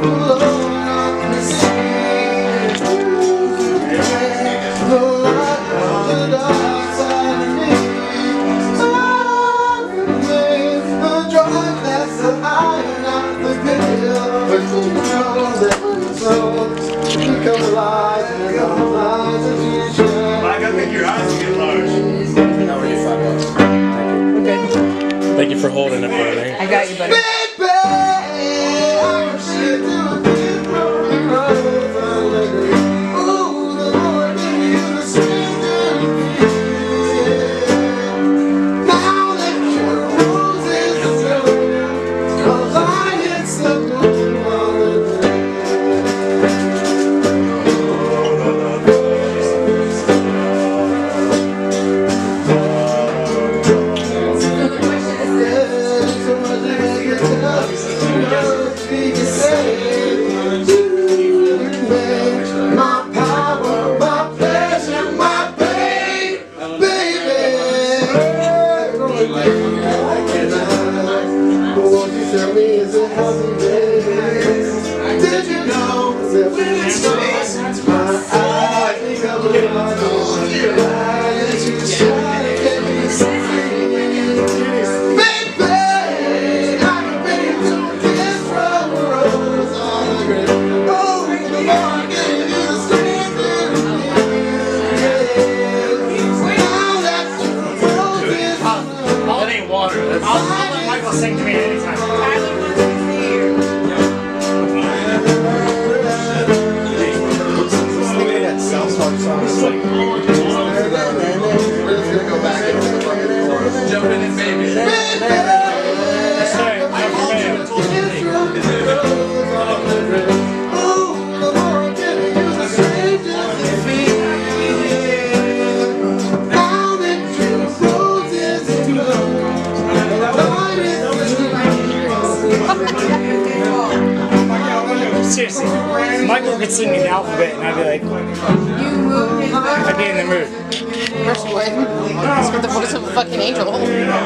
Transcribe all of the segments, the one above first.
Thank you for holding it for me. I got you, buddy. I'll let Michael sing to me anytime. Tyler wants to see you. That South Park song is like, we're just gonna go back and jump in and baby. Seriously, Michael could sing me the alphabet and I'd be like, I'd be in the mood. First would. It's with the voice of a fucking angel. Oh,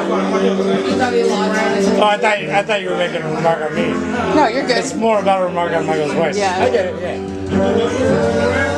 I thought you were making a remark on me. No, you're good. It's more about a remark on Michael's voice. Yeah. I get it, yeah.